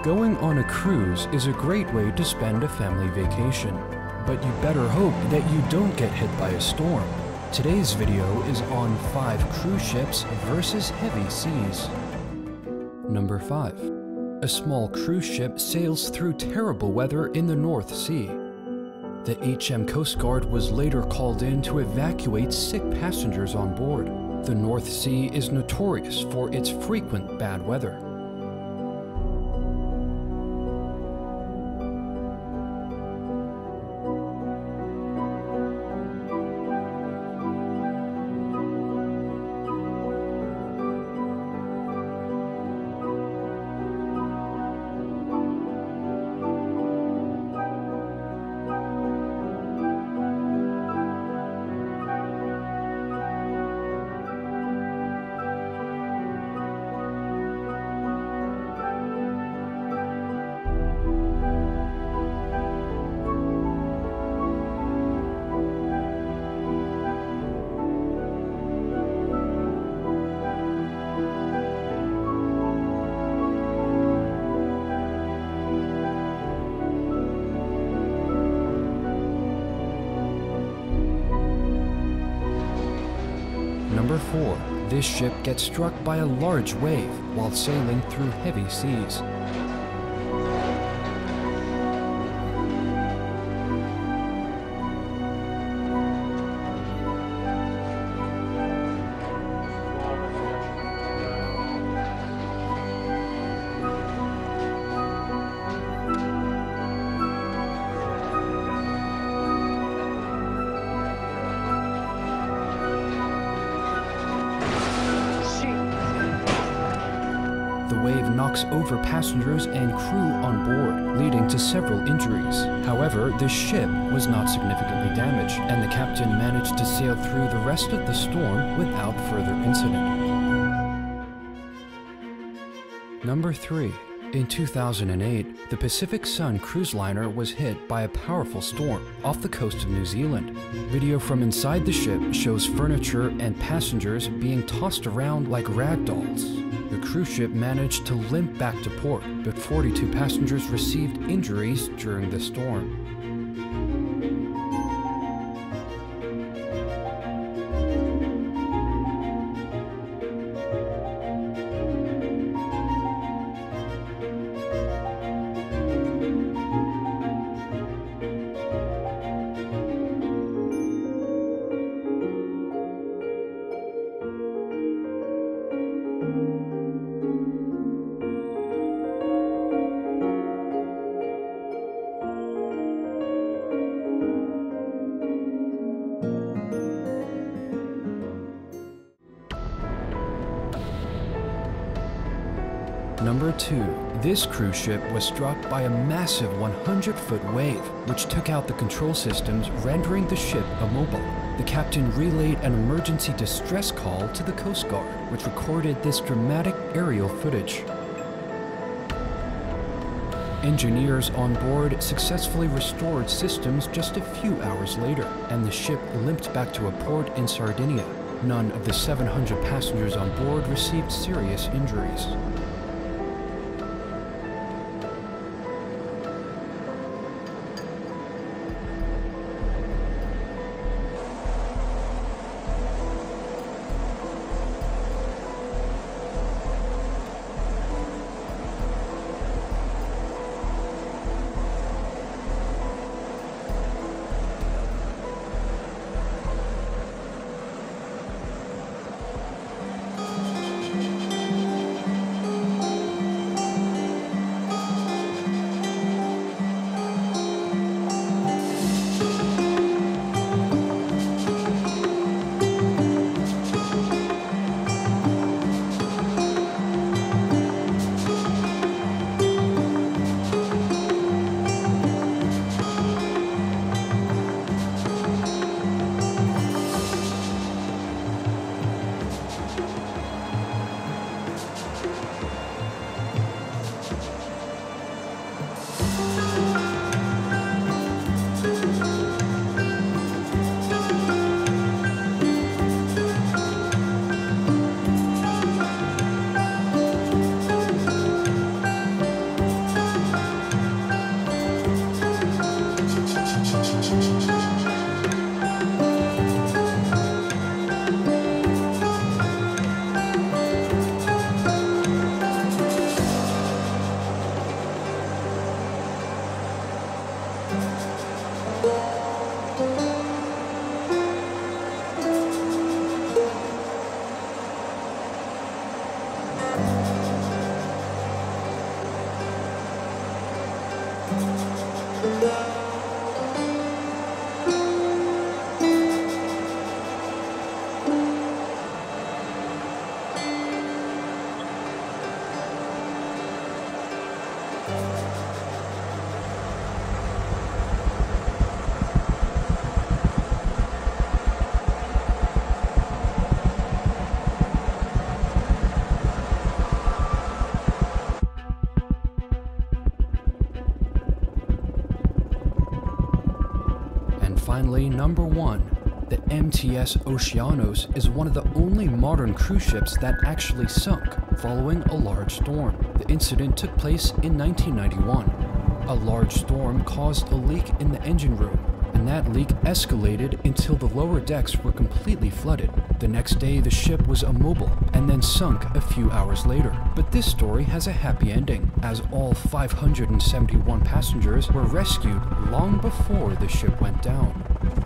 Going on a cruise is a great way to spend a family vacation, but you better hope that you don't get hit by a storm. Today's video is on 5 cruise ships versus heavy seas. Number 5. A small cruise ship sails through terrible weather in the North Sea. The HM Coastguard was later called in to evacuate sick passengers on board. The North Sea is notorious for its frequent bad weather. Number 4. This ship gets struck by a large wave while sailing through heavy seas. The wave knocks over passengers and crew on board, leading to several injuries. However, the ship was not significantly damaged, and the captain managed to sail through the rest of the storm without further incident. Number 3. In 2008, the Pacific Sun cruise liner was hit by a powerful storm off the coast of New Zealand. Video from inside the ship shows furniture and passengers being tossed around like rag dolls. The cruise ship managed to limp back to port, but 42 passengers received injuries during the storm. Number 2. This cruise ship was struck by a massive 100-foot wave, which took out the control systems, rendering the ship immobile. The captain relayed an emergency distress call to the Coast Guard, which recorded this dramatic aerial footage. Engineers on board successfully restored systems just a few hours later, and the ship limped back to a port in Sardinia. None of the 700 passengers on board received serious injuries. Finally, number 1. The MTS Oceanos is one of the only modern cruise ships that actually sunk following a large storm. The incident took place in 1991. A large storm caused a leak in the engine room, and that leak escalated until the lower decks were completely flooded. The next day, the ship was immobile and then sunk a few hours later. But this story has a happy ending, as all 571 passengers were rescued long before the ship went down.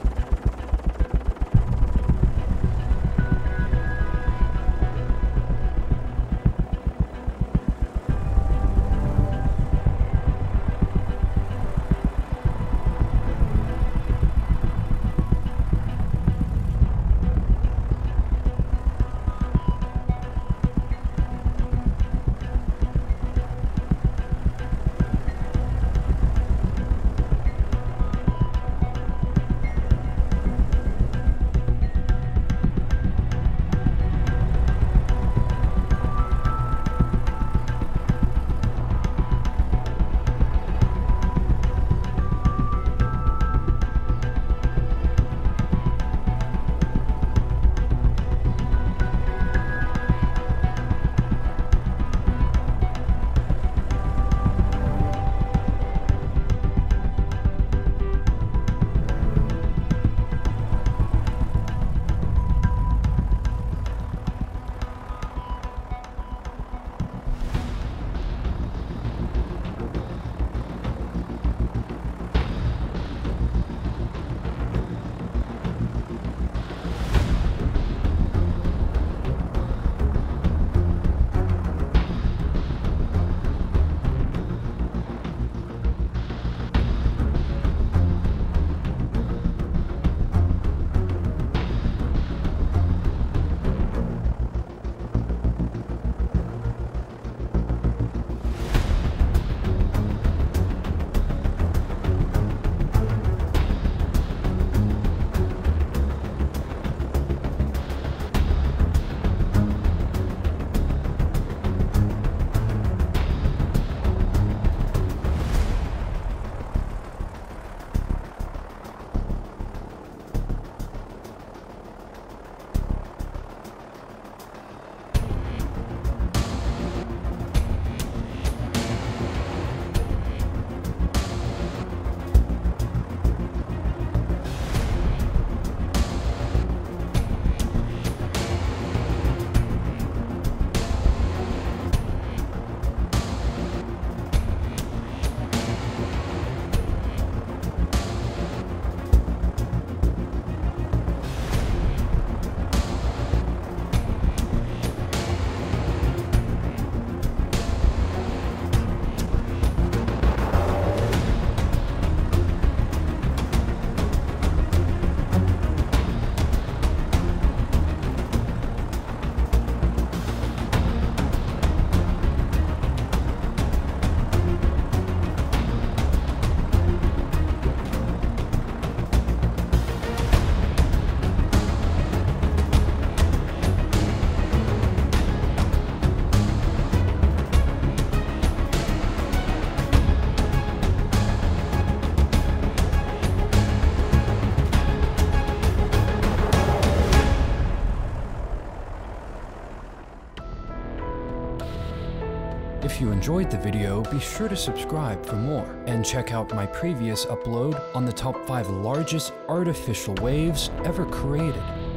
If you enjoyed the video, be sure to subscribe for more, and check out my previous upload on the top 5 largest artificial waves ever created.